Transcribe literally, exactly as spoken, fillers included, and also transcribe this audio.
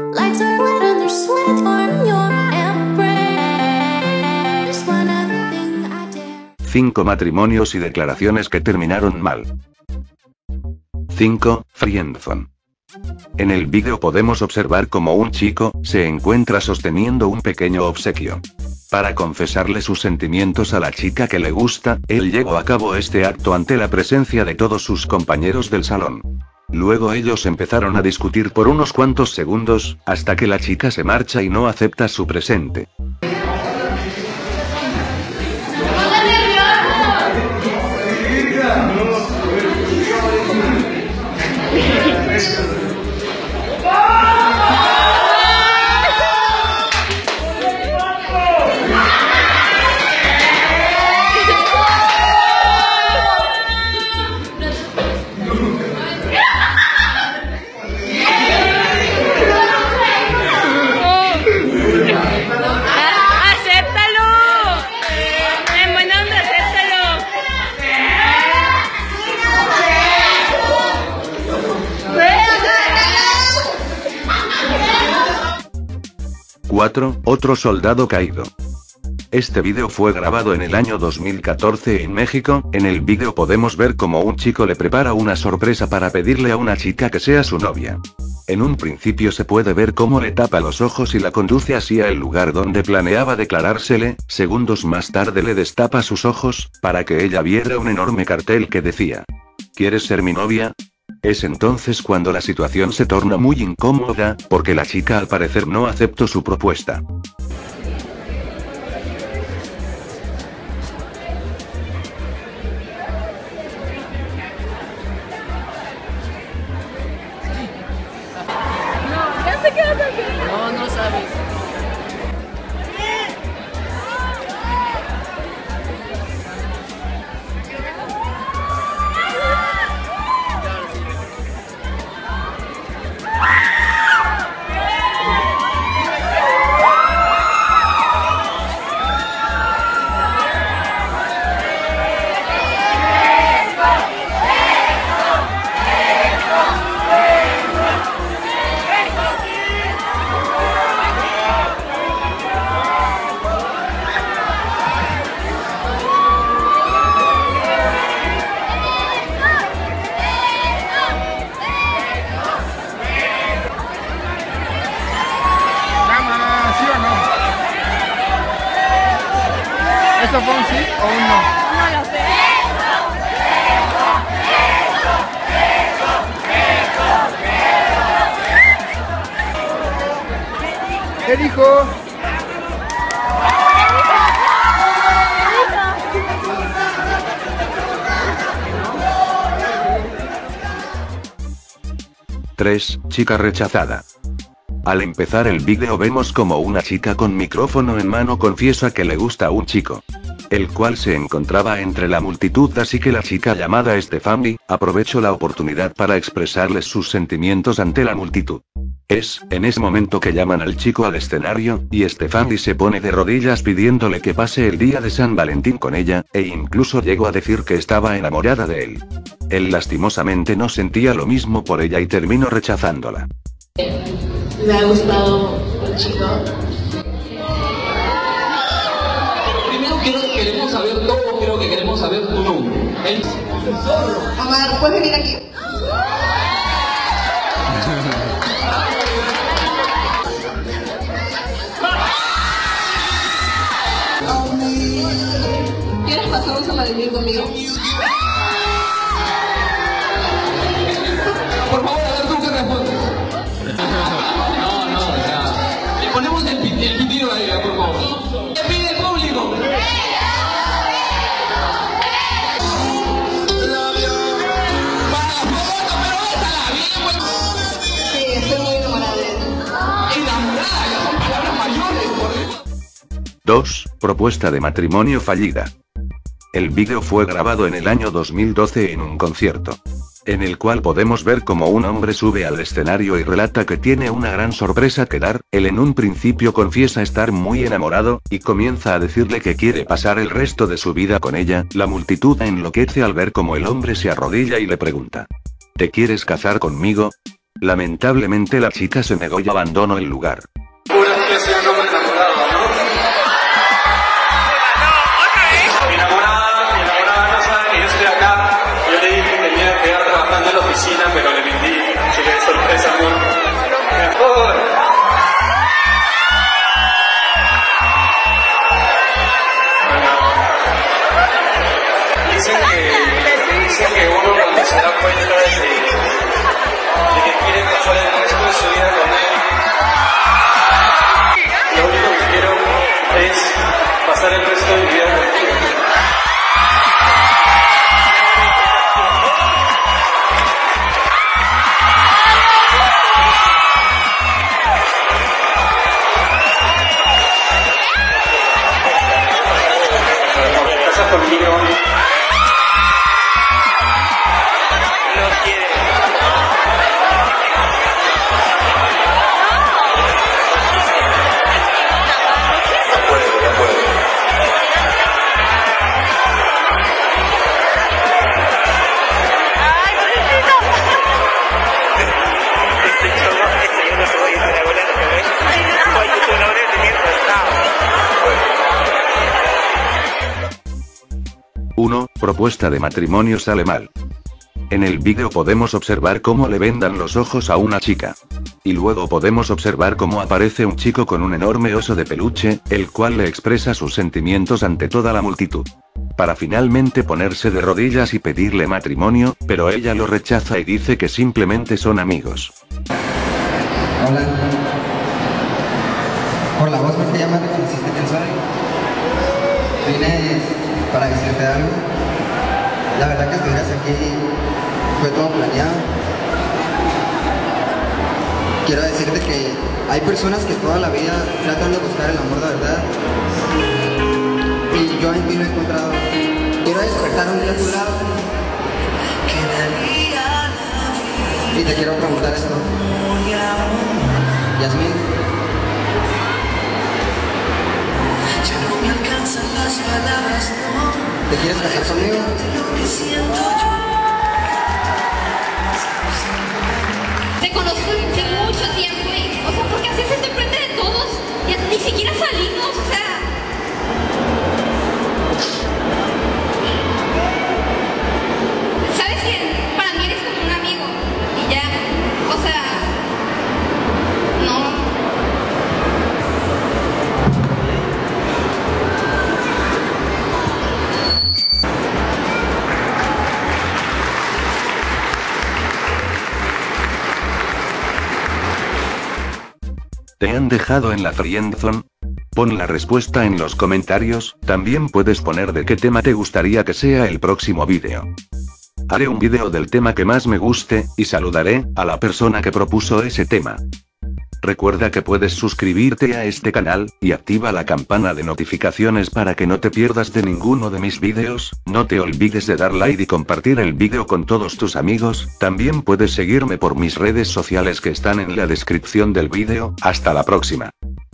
Lights are red and there's sweat on your embrace. When everything I dare. cinco matrimonios y declaraciones que terminaron mal. cinco. Friendzone. En el vídeo podemos observar cómo un chico se encuentra sosteniendo un pequeño obsequio. Para confesarle sus sentimientos a la chica que le gusta, él llevó a cabo este acto ante la presencia de todos sus compañeros del salón. Luego ellos empezaron a discutir por unos cuantos segundos, hasta que la chica se marcha y no acepta su presente. cuatro. Otro soldado caído. Este vídeo fue grabado en el año dos mil catorce en México. En el vídeo podemos ver cómo un chico le prepara una sorpresa para pedirle a una chica que sea su novia. En un principio se puede ver cómo le tapa los ojos y la conduce hacia el lugar donde planeaba declarársele. Segundos más tarde le destapa sus ojos, para que ella viera un enorme cartel que decía: ¿quieres ser mi novia? Es entonces cuando la situación se torna muy incómoda, porque la chica al parecer no aceptó su propuesta. No, ya sé qué vas a hacer. No, no sabes. ¿Eso fue un sí o un no? No lo sé. ¿Qué dijo? tres. Chica rechazada. Al empezar el vídeo vemos como una chica con micrófono en mano confiesa que le gusta a un chico, el cual se encontraba entre la multitud, así que la chica llamada Stephanie aprovechó la oportunidad para expresarles sus sentimientos ante la multitud. Es en ese momento que llaman al chico al escenario, y Stephanie se pone de rodillas pidiéndole que pase el día de San Valentín con ella, e incluso llegó a decir que estaba enamorada de él. Él lastimosamente no sentía lo mismo por ella y terminó rechazándola. Me ha gustado un chico. Primero quiero, queremos saber todo, creo que queremos saber tu nombre. El zorro. Omar, ¿puedes venir aquí? ¿Quieres pasar un San Valentín conmigo? Por favor, a ver tú qué respondes. No, no, o sea, le ponemos el, pi- el pitido a ella, por favor. ¿Qué pide el público? Sí, estoy muy enamorada de él. Enamorada, ya son palabras mayores, por Dios. dos. Propuesta de matrimonio fallida. El vídeo fue grabado en el año dos mil doce en un concierto, en el cual podemos ver cómo un hombre sube al escenario y relata que tiene una gran sorpresa que dar. Él en un principio confiesa estar muy enamorado, y comienza a decirle que quiere pasar el resto de su vida con ella. La multitud enloquece al ver cómo el hombre se arrodilla y le pregunta: ¿te quieres casar conmigo? Lamentablemente la chica se negó y abandonó el lugar. Juras que soy un hombre enamorado, ¿no? Mi enamorada, mi enamorada no sabe que yo estoy acá. Yo le dije que tenía que quedar trabajando en la oficina, pero le mentí. Así que de sorpresa, amor. Mejor. Dicen que, dicen que uno cuando se da cuenta de que, de que quiere pasar el resto de su vida con él, lo único que quiero es pasar el resto de mi vida contigo. ¿Te casas conmigo? No quiere. No puedo, no puedo. uno. Propuesta de matrimonio sale mal. En el vídeo podemos observar cómo le vendan los ojos a una chica. Y luego podemos observar cómo aparece un chico con un enorme oso de peluche, el cual le expresa sus sentimientos ante toda la multitud. Para finalmente ponerse de rodillas y pedirle matrimonio, pero ella lo rechaza y dice que simplemente son amigos. Hola. Por la voz que te llama, reconociste quién soy. Vine para decirte algo. La verdad que estuvieras aquí fue todo planeado. Quiero decirte que hay personas que toda la vida tratan de buscar el amor de verdad. Y yo en ti lo he encontrado. Quiero despertar un día a tu lado. Y te quiero preguntar esto. Yasmín. ¿Te quieres casar conmigo? Te conozco desde mucho tiempo y, o sea, ¿por qué haces esto enfrente de todos? Ya ni siquiera salimos, o sea... ¿Sabes qué? Para mí eres como un amigo y ya, o sea... No... ¿Te han dejado en la friendzone? Pon la respuesta en los comentarios, también puedes poner de qué tema te gustaría que sea el próximo vídeo. Haré un vídeo del tema que más me guste, y saludaré a la persona que propuso ese tema. Recuerda que puedes suscribirte a este canal, y activa la campana de notificaciones para que no te pierdas de ninguno de mis vídeos. No te olvides de dar like y compartir el vídeo con todos tus amigos. También puedes seguirme por mis redes sociales que están en la descripción del vídeo. Hasta la próxima.